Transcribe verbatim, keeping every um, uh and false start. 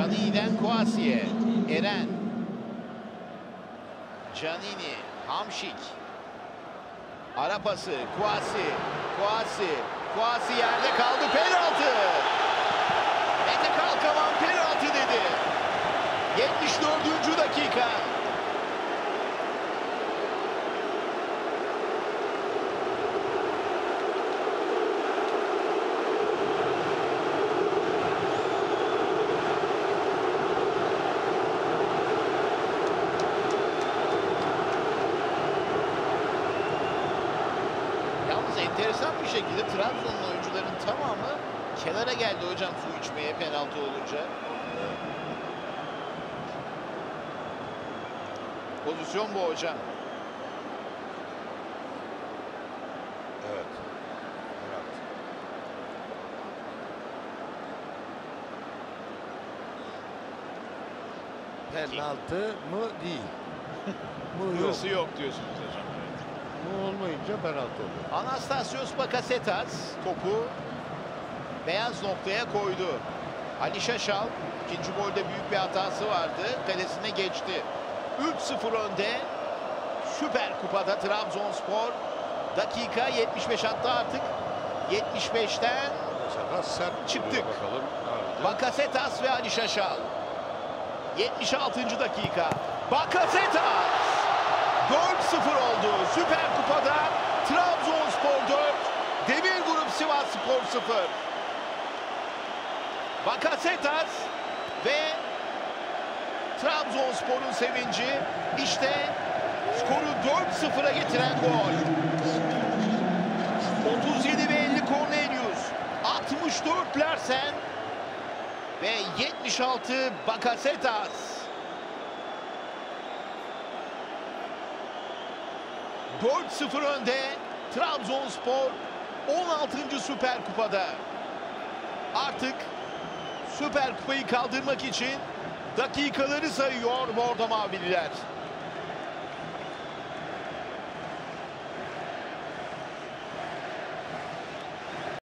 Canini'den Kouassi'ye. Eren. Canini. Hamşik. Ara pası. Kouassi. Kouassi. Kouassi yerde kaldı. Penaltı. Mete Kalkavan penaltı dedi. yetmiş dördüncü dakika. Yalnız enteresan bir şekilde Trabzon'un oyuncuların tamamı kenara geldi hocam su içmeye penaltı olunca. Pozisyon bu hocam. Evet. Penaltı. Penaltı mı değil. Mu yok. Hırsı yok diyorsunuz hocam. Mu olmayınca penaltı oluyor. Anastasios Bakasetas topu beyaz noktaya koydu. Ali Şaşal ikinci golde büyük bir hatası vardı. Kalesine geçti. üç sıfır önde. Süper Kupa'da Trabzonspor. Dakika yetmiş beş hatta artık. yetmiş beşten Sert çıktık. Bakalım. Bakasetas ve Ali Şaşal. yetmiş altıncı dakika. Bakasetas. dört sıfır oldu. Süper Kupa'da Trabzonspor dört. Demir Grup Sivasspor sıfır. Bakasetas ve Trabzonspor'un sevinci. İşte skoru dört sıfıra getiren gol. otuz yedi ve elli Cornelius. altmış dört Larsen. Ve yetmiş altı Bakasetas. dört sıfır önde Trabzonspor on altıncı Süper Kupa'da. Artık Süper Kupayı kaldırmak için dakikaları sayıyor Bordo Mavililer.